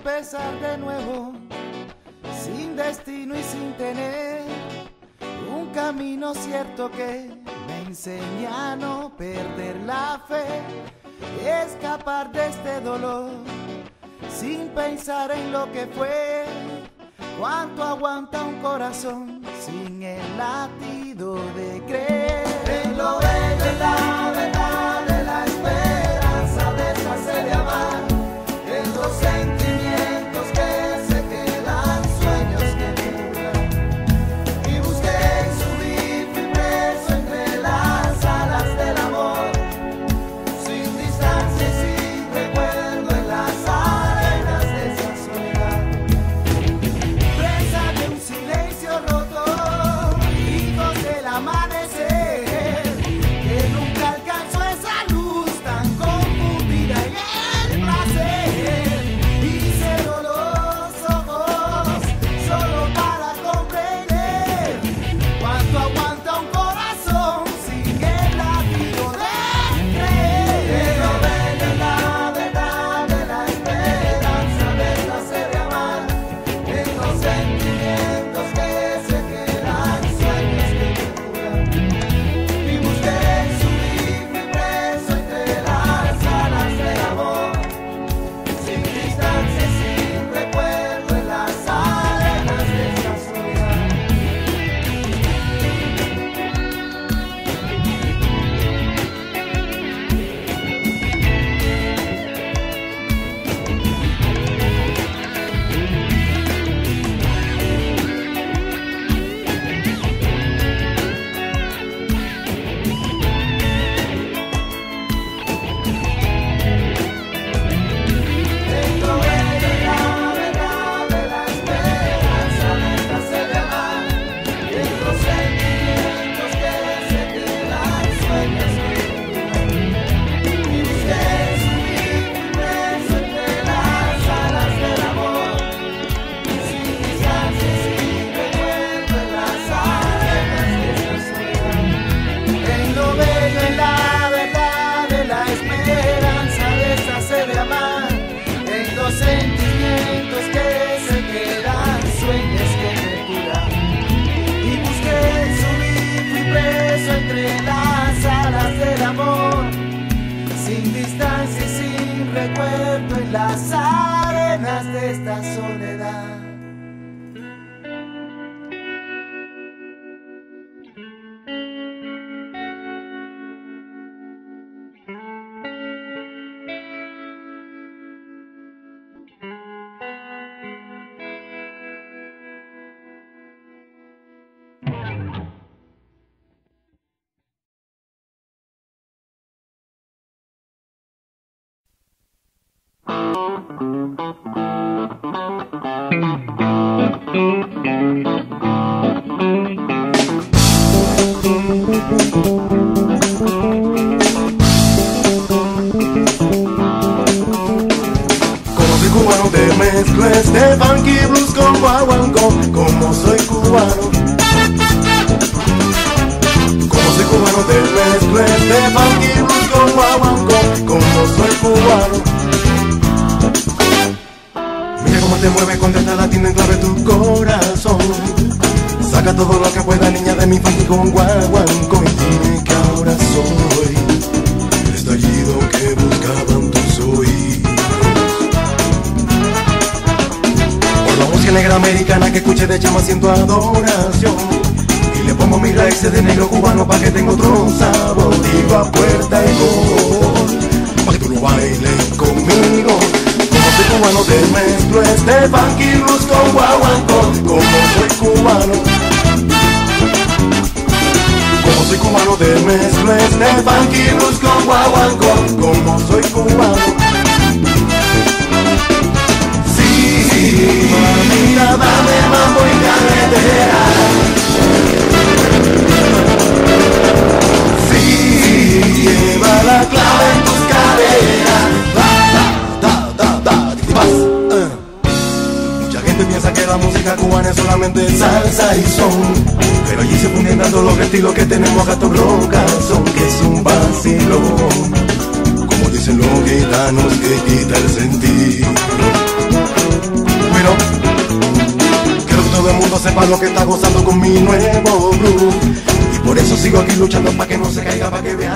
empezar de nuevo, sin destino y sin tener un camino cierto que me enseña a no perder la fe, escapar de este dolor sin pensar en lo que fue. Cuánto aguanta un corazón sin el latido de creer en lo bello, en la verdad de la esperanza, dejarse de amar, en los sentimientos que se quedan, sueños que duran. Y busqué subir, fui preso entre las alas del amor, sin distancia y sin recuerdo en las arenas de esa soledad. Presa de un silencio roto, hijos del amanecer, que nunca alcanzó esa luz tan confundida en el placer. Y cerró los ojos solo para comprender cuánto aguanta un corazón sin el latido de creer. En lo bello, en la verdad de la esperanza, dejarse de amar, en los sentimientos que se quedan, sueños que duran. Y busqué subir, fui preso entre las alas del amor, sin distancia y sin recuerdo en las arenas de esta soledad. En lo bello, en la verdad de la esperanza, dejarse de amar, en los sentimientos que se quedan, sueños que duran. Y busqué subir, fui preso entre las alas del amor, sin distancia y sin recuerdo en las arenas de esta soledad. En lo bello, en la verdad de la esperanza, dejarse de amar, en los sentimientos que se quedan, sueños que me curan. Y busqué subir, fui preso entre las alas del amor, sin distancia y sin recuerdo en las arenas de esta soledad. Como soy cubano te mezclo este funky blues con guaguancó. Como soy cubano. Como soy cubano te mezclo este funky blues con guaguancó. Como soy cubano. Mira cómo te mueve con esta latina en clave tu corazón. Saca todo lo que pueda, niña, de mi funky con guaguancó. Y dime que ahora soy el estallido que buscaban tus oídos. Por la música negra americana que escuché de chama siento adoración. Y le pongo mis raíces de negro cubano pa' que tenga otro sabor. Digo a puerta y gol, pa' que tú lo bailes conmigo. Como soy cubano te mezclo este funky blues con guaguancó. Como soy cubano. Como soy cubano te mezclo este funky blues con guaguancó. Como soy cubano. Sí, mamita, dame mambo y carretera. Sí, lleva la clave en tus caderas. Mucha gente piensa que la música cubana es solamente salsa y son, pero allí se funden tanto los estilos que tenemos acá, roca son, que es un vacilón. Como dicen los gitanos que quita el sentido. mi nuevo blues. Y por eso sigo aquí luchando pa' que no se caiga, pa' que vean